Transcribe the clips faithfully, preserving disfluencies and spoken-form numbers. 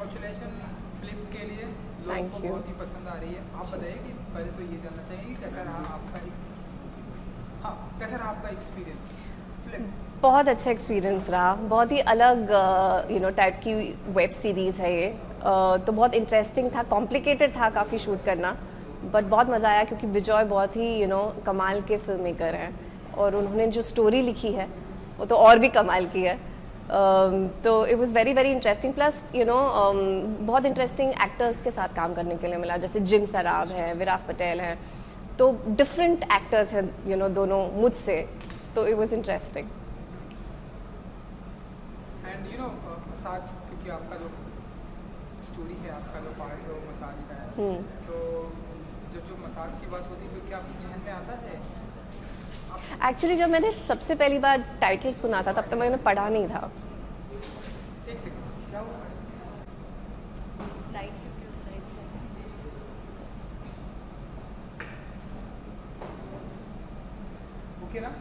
Congratulation film के लिए, लोगों को बहुत ही पसंद आ रही है। आप बताइए कि पहले तो ये जानना चाहिए कि कैसा रहा आपका हाँ कैसा रहा आपका एक्सपीरियंस फिल्म? बहुत अच्छा एक्सपीरियंस रहा, बहुत ही अलग यू नो टाइप की वेब सीरीज़ है ये, uh, तो बहुत इंटरेस्टिंग था, कॉम्प्लिकेटेड था काफ़ी शूट करना, बट बहुत मज़ा आया क्योंकि विजय बहुत ही यू नो कमाल के फिल्म मेकर हैं और उन्होंने जो स्टोरी लिखी है वो तो और भी कमाल की है। um, तो it was very very interesting, plus you know बहुत इंटरेस्टिंग एक्टर्स के साथ काम करने के लिए मिला, जैसे जिम सराब है, विराफ पटेल हैं, तो डिफरेंट एक्टर्स हैं यू नो दोनों मुझसे, तो it was interesting. And you know message, क्योंकि आपका जो स्टोरी है, आपका जो पार्ट है वो मसाज का है, hmm. तो जब जो मसाज की बात होती है तो क्या आपके जहन में आता है? एक्चुअली जब मैंने सबसे पहली बार टाइटल सुना था तब तक मैंने पढ़ा नहीं था। एक सेकंड, क्या हुआ? लाइट क्योंकि उस साइड से ओके ना?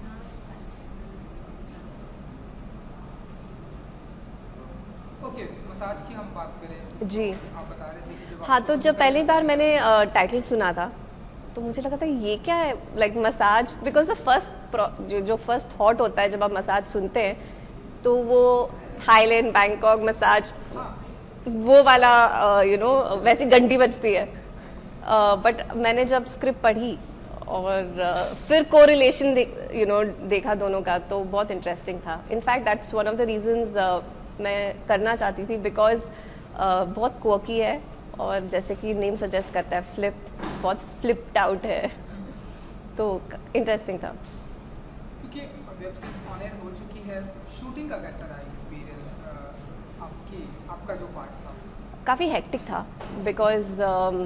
ओके, मसाज की हम बात करें जी, आप बता रहे थे कि जब हाँ, तो जब पहली बार मैंने टाइटल सुना था तो मुझे लगा था ये क्या है, like message, because the first जो जो फर्स्ट थॉट होता है जब आप मसाज सुनते हैं तो वो थाईलैंड, बैंकॉक मसाज, वो वाला यू नो वैसी घंटी बजती है, बट uh, मैंने जब स्क्रिप्ट पढ़ी और uh, फिर कोरिलेशन यू नो देखा दोनों का, तो बहुत इंटरेस्टिंग था। In fact that's one of the reasons मैं करना चाहती थी, बिकॉज uh, बहुत क्वर्की है और जैसे कि नेम सजेस्ट करता है फ्लिप, बहुत फ्लिप्ड आउट है, तो इंटरेस्टिंग था। क्योंकि वेब सीरीज ऑन एयर हो चुकी है, शूटिंग का कैसा रहा एक्सपीरियंस आपकी, आपका जो पार्ट था? काफ़ी हेक्टिक था, because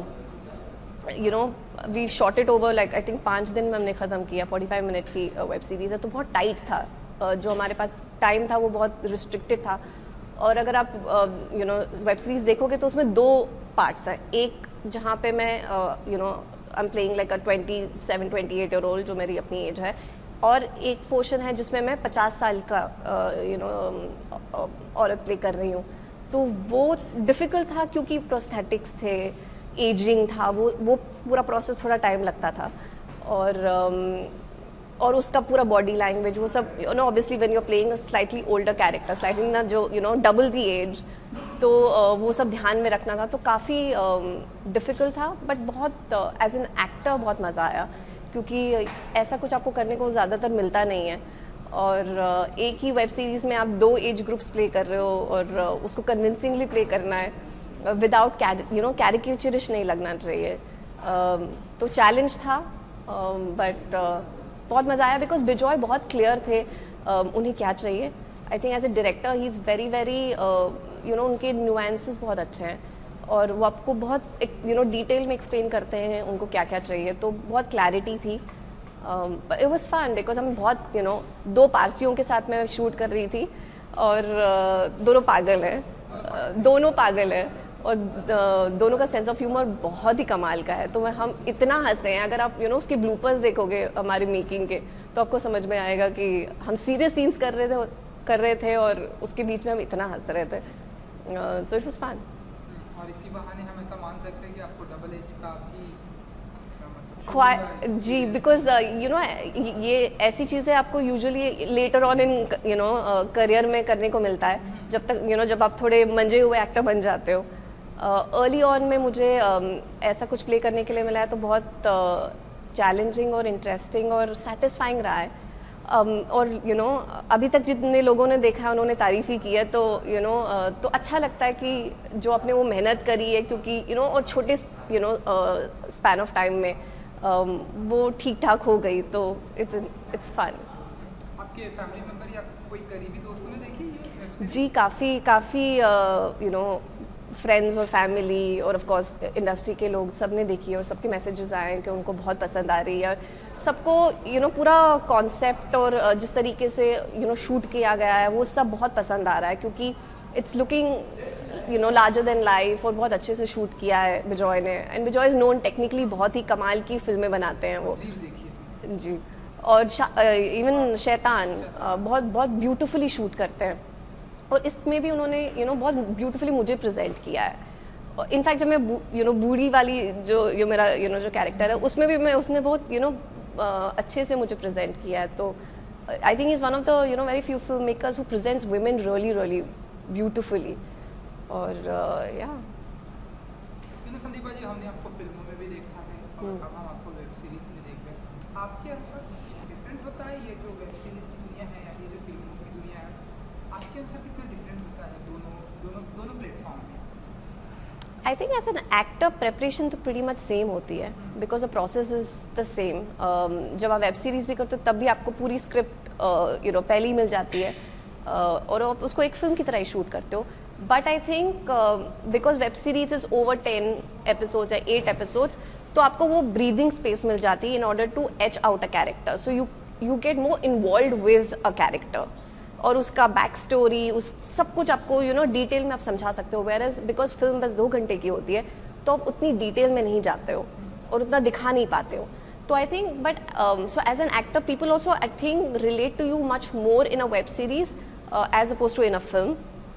you know we shot it over like I think पाँच दिन में हमने ख़त्म किया, पैंतालीस मिनट की वेब uh, सीरीज़ है, तो बहुत टाइट था, uh, जो हमारे पास टाइम था वो बहुत रिस्ट्रिक्टेड था। और अगर आप यू नो वेब सीरीज़ देखोगे तो उसमें दो पार्ट्स हैं, एक जहाँ पे मैं you know I am playing like a twenty seven twenty eight year old, जो मेरी अपनी एज है, और एक पोर्शन है जिसमें मैं पचास साल का यू नो औरत प्ले कर रही हूँ, तो वो डिफ़िकल्ट था क्योंकि प्रोस्थेटिक्स थे, एजिंग था, वो वो पूरा प्रोसेस थोड़ा टाइम लगता था, और um, और उसका पूरा बॉडी लैंग्वेज वो सब, you know obviously when you are playing a slightly older character, slightly ना जो you know double the age, तो uh, वो सब ध्यान में रखना था, तो काफ़ी डिफ़िकल्ट um, था, बट बहुत एज एन एक्टर बहुत मज़ा आया, क्योंकि ऐसा कुछ आपको करने को ज़्यादातर मिलता नहीं है, और uh, एक ही वेब सीरीज़ में आप दो एज ग्रुप्स प्ले कर रहे हो और uh, उसको कन्विंसिंगली प्ले करना है, विदाउट यू नो कैरिकेचरिश नहीं लगना चाहिए, uh, तो चैलेंज था, बट uh, uh, बहुत मज़ा आया, बिकॉज बिजॉय बहुत क्लियर थे uh, उन्हें क्या चाहिए। I think as a director he is very very you know उनके न्यूएंसेस बहुत अच्छे हैं और वो आपको बहुत यू नो डिटेल में एक्सप्लेन करते हैं उनको क्या क्या चाहिए, तो बहुत क्लैरिटी थी। इट वाज फन बिकॉज हम बहुत यू नो दो पारसियों के साथ में शूट कर रही थी और uh, दोनों पागल हैं, uh, दोनों पागल हैं और दोनों का सेंस ऑफ ह्यूमर बहुत ही कमाल का है, तो मैं हम इतना हंसते हैं, अगर आप यू नो उसके ब्लूपर्स देखोगे हमारे मेकिंग के तो आपको समझ में आएगा कि हम सीरियस सीन्स कर रहे थे कर रहे थे और उसके बीच में हम इतना हंस रहे थे, सो इट वाज फन। और इसी बहाने हम ऐसा मान सकते हैं कि आपको डबल एज का भी जी, बिकॉज यू नो ये ऐसी चीज़ें आपको usually later on in you know career में करने को मिलता है, जब तक यू you नो know, जब आप थोड़े मंजे हुए एक्टर बन जाते हो। अर्ली uh, ऑन में मुझे um, ऐसा कुछ प्ले करने के लिए मिला है, तो बहुत चैलेंजिंग uh, और इंटरेस्टिंग और सेटिस्फाइंग रहा है, um, और यू you नो know, अभी तक जितने लोगों ने देखा है उन्होंने तारीफ़ ही की है, तो you you know know, uh, तो अच्छा लगता है कि जो आपने वो मेहनत करी है, क्योंकि यू नो और छोटे you know span of time में Um, वो ठीक ठाक हो गई, तो इट्स इट्स फन। आपके फैमिली मेंबर या कोई करीबी दोस्तों ने देखी ये? जी, काफ़ी काफ़ी यू नो फ्रेंड्स और फैमिली और ऑफ कोर्स इंडस्ट्री के लोग सब ने देखी है और सबके मैसेजेस आए हैं कि उनको बहुत पसंद आ रही है, और सबको यू नो पूरा कॉन्सेप्ट और जिस तरीके से यू नो शूट किया गया है वो सब बहुत पसंद आ रहा है, क्योंकि it's looking you know larger than life और बहुत अच्छे से शूट किया है बिजॉय ने, and Bijoy is known technically बहुत ही कमाल की फिल्में बनाते हैं वो जी, और इवन शैतान बहुत बहुत ब्यूटीफुली शूट करते हैं, और इसमें भी उन्होंने यू you नो know, बहुत ब्यूटीफुली मुझे प्रेजेंट किया है। इनफैक्ट जब मैं यू नो बूढ़ी वाली जो यो मेरा यू you नो know, जो कैरेक्टर है उसमें भी मैं उसने बहुत यू you नो know, अच्छे से मुझे प्रेजेंट किया है। तो I think is one of the you know very few film makers who presents women really really beautifully. और या यू नो संदीपा जी, हमने आपको फिल्मों में भी देखा है और अब हम आपको वेब सीरीज में देख रहे हैं। आपके अनुसार कुछ डिफरेंट होता है ये जो वेब सीरीज की दुनिया है या ये जो फिल्मों की दुनिया है, आपके अनुसार कितना डिफरेंट होता है दोनों दोनों दोनों प्लेटफॉर्म में? I think as an actor preparation तो प्रीटी मच सेम होती है because the process is the same. जब आप वेब सीरीज़ भी करते हो तब भी आपको पूरी स्क्रिप्ट यू नो पहले ही मिल जाती है uh, और आप उसको एक फिल्म की तरह ही शूट करते हो। But I think because web series is over ten episodes या एट एपिसोड्स, तो आपको वो ब्रीदिंग स्पेस मिल जाती है in order to etch out a character. So you you get more involve with a character और उसका बैक स्टोरी उस सब कुछ आपको यू नो डिटेल में आप समझा सकते हो। वेयर एज बिकॉज फिल्म बस दो घंटे की होती है तो आप उतनी डिटेल में नहीं जाते हो और उतना दिखा नहीं पाते हो। तो I think but so as an actor people also I think relate to you much more in a web series as opposed to in a film.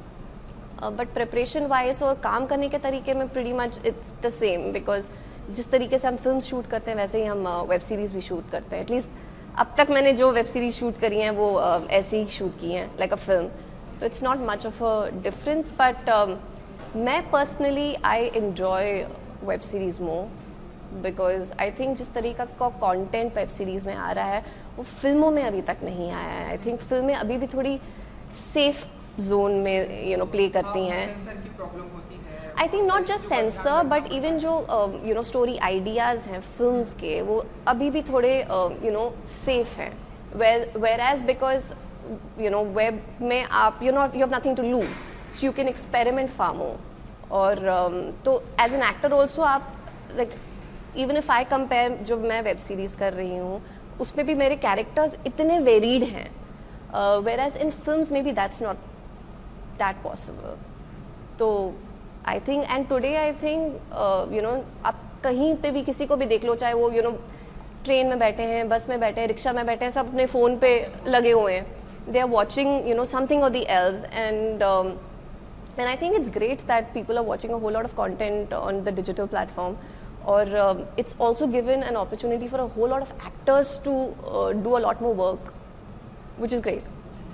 But preparation wise और काम करने के तरीके में pretty much it's the same because जिस तरीके से हम फिल्म शूट करते हैं वैसे ही हम वेब uh, सीरीज़ भी शूट करते हैं। एटलीस्ट अब तक मैंने जो वेब सीरीज शूट करी हैं वो uh, ऐसे ही शूट की हैं लाइक अ फिल्म। तो it's not much of a difference but मैं personally I enjoy web series more because I think जिस तरीका का कंटेंट वेब सीरीज़ में आ रहा है वो फिल्मों में अभी तक नहीं आया है। आई थिंक फिल्में अभी भी थोड़ी सेफ जोन में यू नो प्ले करती हैं। सेंसर की प्रॉब्लम होती है। I think not just censor but even जो यू नो स्टोरी आइडियाज़ हैं फिल्म्स के वो अभी भी थोड़े यू नो सेफ हैं। Where where as because you know web में आप you not you have nothing to lose so you can experiment far more. और um, तो एज एन एक्टर ऑल्सो आप like even if I compare जो मैं web series कर रही हूँ उसमें भी मेरे कैरेक्टर्स इतने वेरीड हैं वेर एज इन फिल्म्स में भी दैट्स नॉट दैट पॉसिबल। तो I think and today I think you know आप कहीं पे भी किसी को भी देख लो चाहे वो यू नो ट्रेन में बैठे हैं, बस में बैठे हैं, रिक्शा में बैठे हैं, सब अपने फ़ोन पे लगे हुए हैं। They are watching you know something और the else and and I think it's great that people are watching a whole lot of content on the digital platform और it's also given an opportunity for a whole lot of actors to do a lot more work which is great.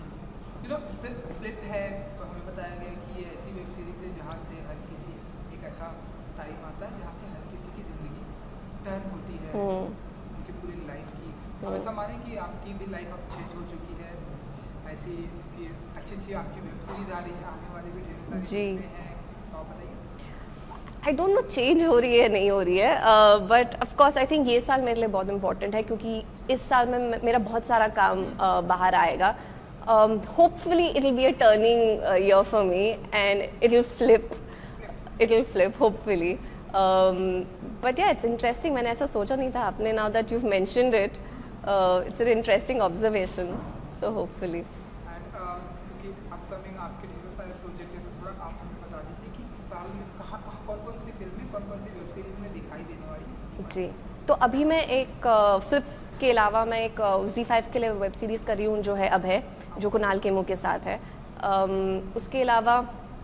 You know flip है तो हमें बताया गया कि ये ऐसी web series है जहाँ से हर किसी एक ऐसा टाइम आता है जहाँ से हर किसी की ज़िंदगी टर्न होती है उनकी पूरी लाइफ की। हम ऐसा माने कि आपकी भी लाइफ अब चेंज हो चुकी है, ऐसी कि अच्छी अच्छी आपकी वेब सीरीज आ रही है, आने वाली भी ढेर सारी जी हैं, तो आप बताइए। आई डोंट नो चेंज हो रही है नहीं हो रही है but of course I think ये साल मेरे लिए बहुत इंपॉर्टेंट है क्योंकि इस साल में मेरा बहुत सारा काम uh, बाहर आएगा। Um, hopefully it'll be a turning uh, year for me and it'll flip it'll flip hopefully um, but yeah it's interesting मैंने ऐसा सोचा नहीं था आपने now that you've mentioned it uh, it's an interesting observation so hopefully and uh, क्योंकि upcoming आपके ढेरों सारे प्रोजेक्ट हैं तो थोड़ा आप हमें बता दीजिए कि इस साल में कहाँ कहाँ कौन कौन सी फिल्में कौन कौन सी वेब सीरीज में दिखाई देने वाली है। जी तो अभी मैं एक फ्लिप uh, के अलावा मैं एक ज़ी फाइव के लिए वेब सीरीज़ कर रही हूँ जो है अब है जो कुणाल केमू के साथ है। um, उसके अलावा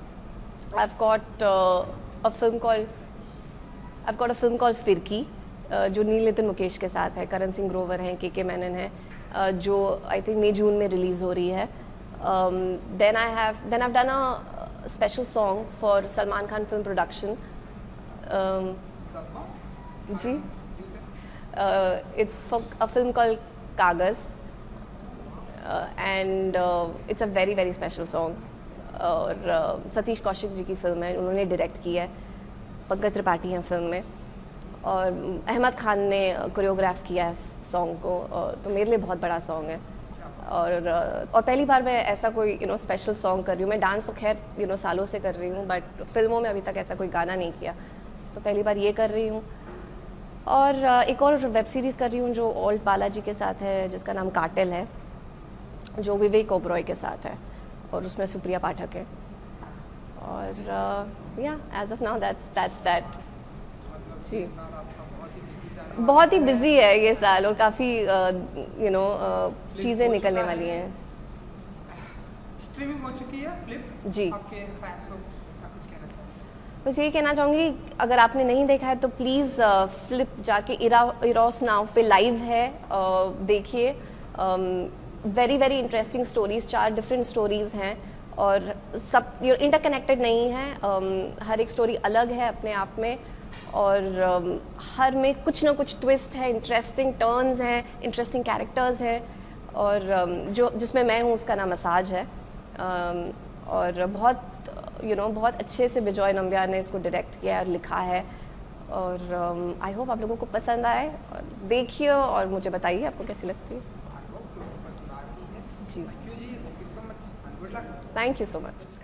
I have got a film call I have got a film call Firki uh, जो नील नितिन मुकेश के साथ है, करण सिंह ग्रोवर हैं, के के मैनन है uh, जो आई थिंक मई जून में रिलीज़ हो रही है। Then I have then I have done a special song for Salman Khan film production. जी Uh, it's for a film called Kaagaz uh, and uh, it's a very very special song और uh, Satish Kaushik ji की film है, उन्होंने direct की है, पंकज त्रिपाठी हैं film में और अहमद खान ने कोरियोग्राफ किया है सॉन्ग को uh, तो मेरे लिए बहुत बड़ा सॉन्ग है और uh, और पहली बार मैं ऐसा कोई यू नो स्पेशल सॉन्ग कर रही हूँ। मैं डांस तो खैर यू नो सालों से कर रही हूँ बट फिल्मों में अभी तक ऐसा कोई गाना नहीं किया तो पहली बार ये कर रही हूँ। और एक और वेब सीरीज़ कर रही हूँ जो ओल्ड बालाजी के साथ है जिसका नाम कार्टेल है जो विवेक ओबरॉय के साथ है और उसमें सुप्रिया पाठक है और या as of now that's that's that. जी बहुत ही बिजी है ये साल और काफ़ी यू नो चीज़ें निकलने वाली हैं। स्ट्रीमिंग हो चुकी है फ्लिप जी। आपके फैंस को आप कुछ कहना चाहेंगे? बस यही कहना चाहूँगी, अगर आपने नहीं देखा है तो प्लीज़ फ्लिप जाके इरा इरोस नाव पे लाइव है, देखिए। वेरी वेरी इंटरेस्टिंग स्टोरीज, चार डिफरेंट स्टोरीज़ हैं और सब इंटरकनेक्टेड नहीं है। um, हर एक स्टोरी अलग है अपने आप में और um, हर में कुछ ना कुछ ट्विस्ट है, इंटरेस्टिंग टर्न्स हैं, इंटरेस्टिंग कैरेक्टर्स हैं और um, जो जिसमें मैं हूँ उसका नाम मसाज है। um, और बहुत यू you नो know, बहुत अच्छे से बिजॉय नंबियार ने इसको डायरेक्ट किया और लिखा है और आई um, होप आप लोगों को पसंद आए और देखिए और मुझे बताइए आपको कैसी लगती है। जी, थैंक यू सो मच।